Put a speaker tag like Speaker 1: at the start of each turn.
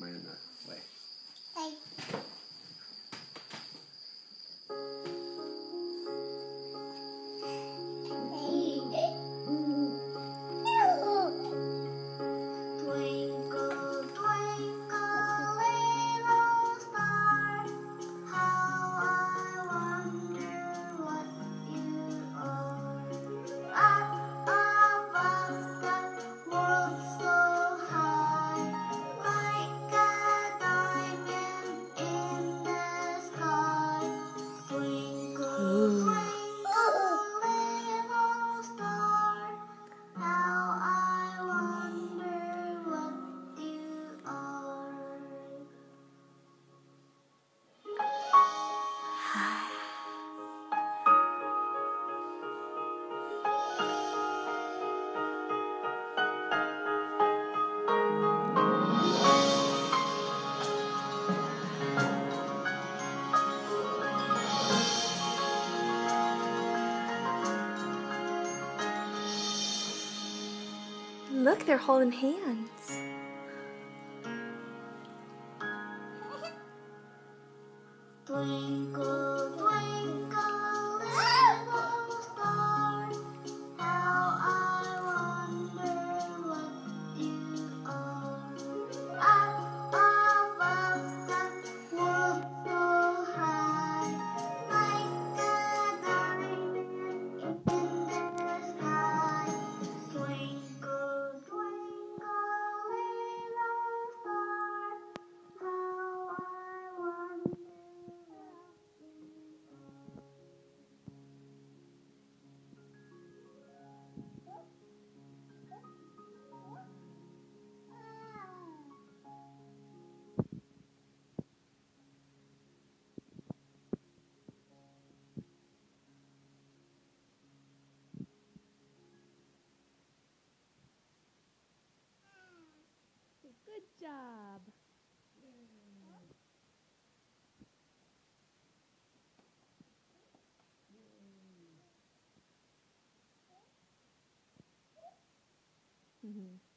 Speaker 1: Am I in the way?
Speaker 2: Hey. Twinkle, twinkle, little star, how I wonder what you are. Up above the world so high, like a diamond in the sky. Twinkle, twinkle, little star, how I wonder what you are.
Speaker 3: Look, they're holding hands.
Speaker 2: Twinkle, twinkle, little star, how I wonder what you are. Up above the world so high, like a diamond in the sky. Twinkle, twinkle, little star, how I wonder.
Speaker 3: Good job. Mm-hmm.